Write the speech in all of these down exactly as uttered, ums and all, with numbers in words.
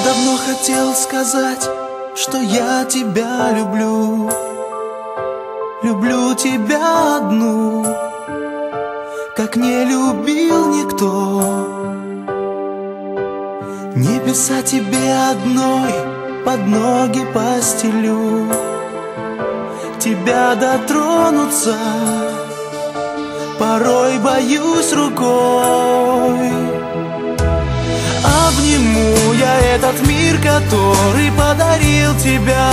давно хотел сказать, что я тебя люблю. Люблю тебя одну, как не любил никто. Небеса тебе одной под ноги постелю. Тебя дотронуться порой боюсь рукой. Обниму я этот мир, который подарил тебя.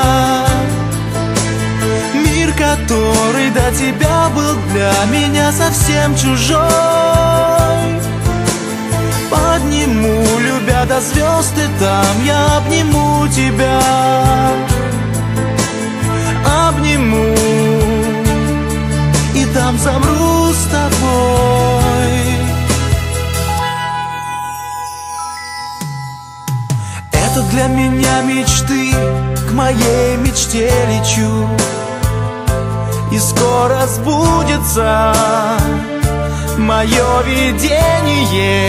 Мир, который до тебя был для меня совсем чужой. Подниму, любя до звезд, и там я обниму тебя. Обниму, и там замру с тобой. Это для меня мечты, к моей мечте лечу. И скоро сбудется мое видение.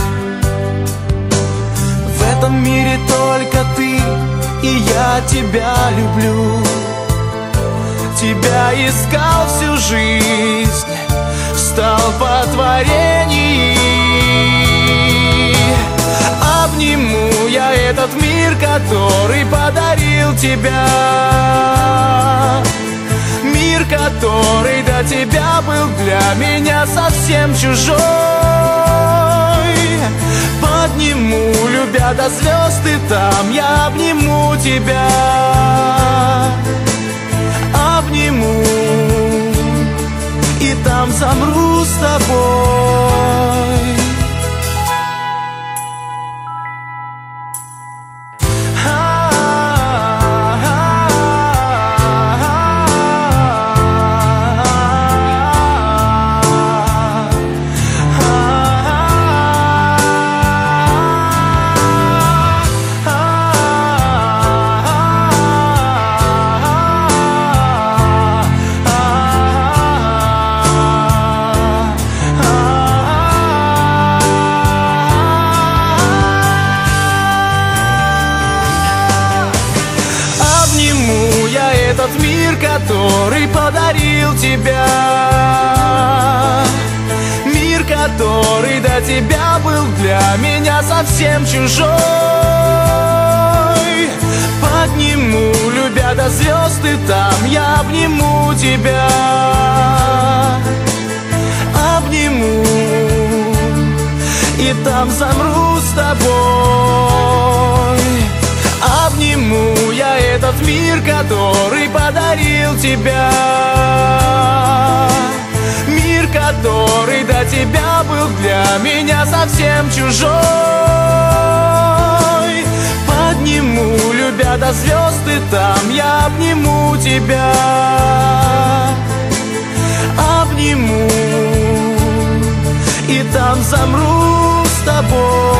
В этом мире только ты, и я тебя люблю. Тебя искал всю жизнь, стал по творению. Обниму я этот мир, который подарил тебя. Мир, который до тебя был для меня совсем чужой. Подниму, любя до звезд, и там я обниму тебя. Обниму, и там замру с тобой. Этот мир, который подарил тебя. Мир, который до тебя был для меня совсем чужой. Подниму, любя до звезд, и там я обниму тебя. Обниму, и там замру с тобой. Обниму я этот мир, который подарил тебя. Мир, который до тебя был для меня совсем чужой. Подниму, любя до звезд, и там я обниму тебя. Обниму, и там замру с тобой.